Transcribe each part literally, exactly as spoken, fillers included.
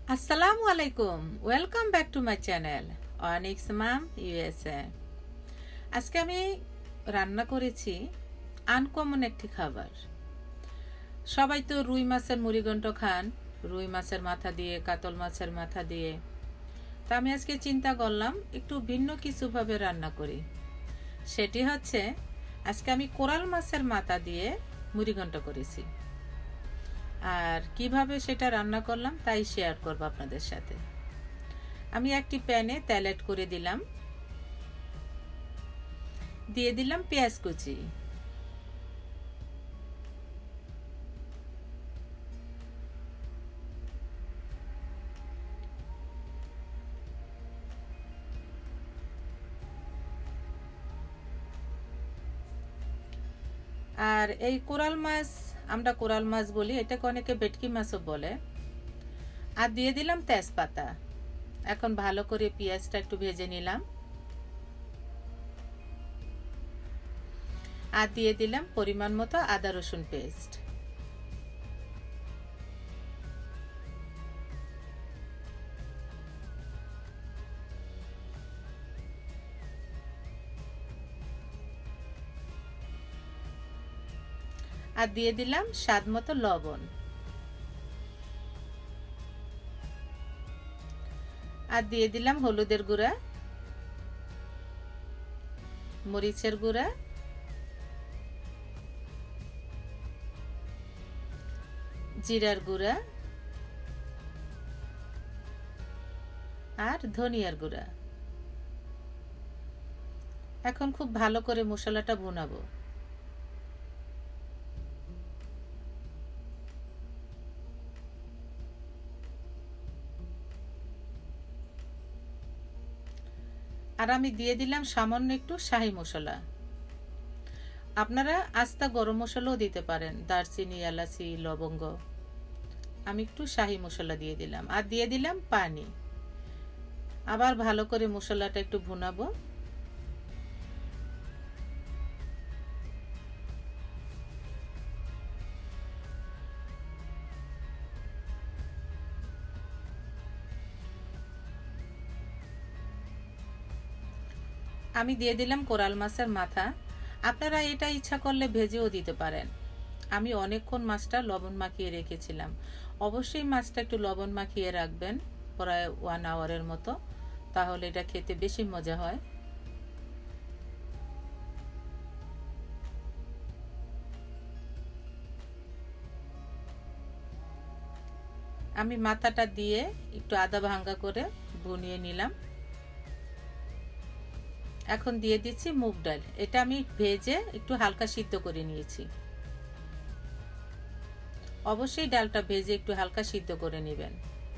আসসালামু আলাইকুম, welcome back to my channel অনিক্স মাম ইউএসএ। আজকে আমি রান্না করেছি আনকমন একটি খাবার। সবাই তো রুই মাছের মুড়িঘণ্ট খান, রুই মাছের মাথা দিয়ে, কাতল মাছের মাথা দিয়ে। তা আমি আজকে চিন্তা করলাম একটু ভিন্ন কিছুভাবে রান্না করি। সেটি হচ্ছে আজকে আমি কোরাল মাছের মাথা দিয়ে মুড়িঘণ্ট করেছি। আর কিভাবে সেটা রান্না করলাম তাই শেয়ার করব আপনাদের সাথে। আমি একটি প্যানে তেল অ্যাড করে দিলাম, দিয়ে দিলাম পেঁয়াজ কুচি, আর এই কোরাল মাছ আমরা কোরাল মাছ বলি, এটাকে অনেকে ভেটকি মাছও বলে। আর দিয়ে দিলাম তেজপাতা। এখন ভালো করে পেঁয়াজটা একটু ভেজে নিলাম, আর দিয়ে দিলাম পরিমাণ মতো আদা রসুন পেস্ট। আর দিয়ে দিলাম স্বাদ মতো লবণ। আর দিয়ে দিলাম হলুদের গুঁড়া, মরিচের গুঁড়া, জিরার গুঁড়া আর ধনিয়ার গুঁড়া। এখন খুব ভালো করে মশলাটা ভুনাবো। আর আমি দিয়ে দিলাম সামান্য একটু শাহি মশলা। আপনারা আস্তা গরম মশলাও দিতে পারেন, দারচিনি, এলাচি, লবঙ্গ। আমি একটু শাহি মশলা দিয়ে দিলাম, আর দিয়ে দিলাম পানি। আবার ভালো করে মশলাটা একটু ভুনাবো। আমি দিয়ে দিলাম কোরাল মাছের মাথা। আপনারা এটা ইচ্ছা করলে ভেজেও দিতে পারেন। আমি অনেকক্ষণ মাছটা লবণ মাখিয়ে রেখেছিলাম। অবশ্যই মাছটা একটু লবণ মাখিয়ে রাখবেন, প্রায় ওয়ান আওয়ারের মতো, তাহলে এটা খেতে বেশি মজা হয়। আমি মাথাটা দিয়ে একটু আদা ভাঙ্গা করে ভুনিয়ে নিলাম। এখন দিয়ে দিচ্ছি মুগ ডাল। এটা আমি ভেজে একটু হালকা সিদ্ধ করে নিয়েছি। অবশ্যই ডালটা ভেজে একটু হালকা সিদ্ধ করে নেবেন।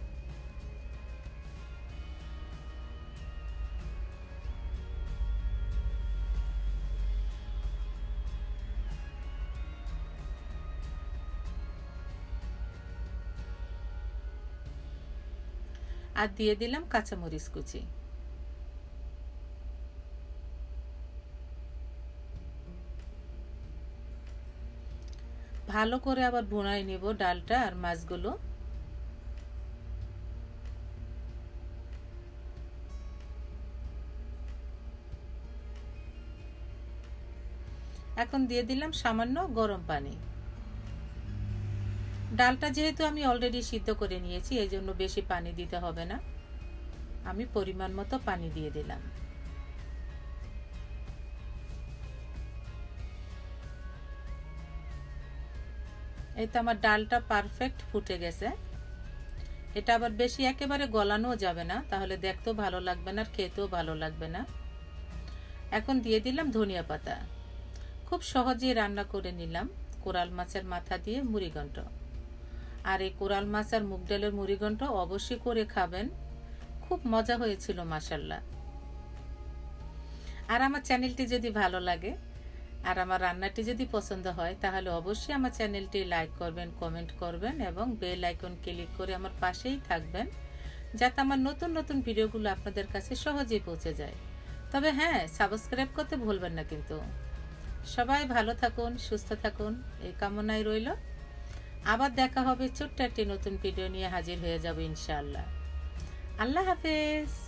আর দিয়ে দিলাম কাঁচামরিচ কুচি। ভালো করে আবার ভুনাই নেব ডালটা আর মাছগুলো। এখন দিয়ে দিলাম সামান্য গরম পানি। ডালটা যেহেতু আমি অলরেডি সিদ্ধ করে নিয়েছি, এই জন্য বেশি পানি দিতে হবে না। আমি পরিমাণ মতো পানি দিয়ে দিলাম। এই তো আমার ডালটা পারফেক্ট ফুটে গেছে। এটা আবার বেশি একেবারে গলানো যাবে না, তাহলে দেখতেও ভালো লাগবে না আর খেতেও ভালো লাগবে না। এখন দিয়ে দিলাম ধনিয়া পাতা। খুব সহজেই রান্না করে নিলাম কোরাল মাছের মাথা দিয়ে মুড়িঘণ্ট। আর এই কোরাল মাছ আর মুগ ডালের মুড়িঘণ্ট অবশ্যই করে খাবেন, খুব মজা হয়েছিল মাশাআল্লাহ। আর আমার চ্যানেলটি যদি ভালো লাগে আর আমার রান্নাটি যদি পছন্দ হয়, তাহলে অবশ্যই আমার চ্যানেলটি লাইক করবেন, কমেন্ট করবেন এবং বেল আইকন ক্লিক করে আমার পাশেই থাকবেন, যাতে আমার নতুন নতুন ভিডিওগুলো আপনাদের কাছে সহজেই পৌঁছে যায়। তবে হ্যাঁ, সাবস্ক্রাইব করতে ভুলবেন না কিন্তু। সবাই ভালো থাকুন, সুস্থ থাকুন, এই কামনাই রইল। আবার দেখা হবে, ছোট্ট একটি নতুন ভিডিও নিয়ে হাজির হয়ে যাব ইনশাআল্লাহ। আল্লাহ হাফেজ।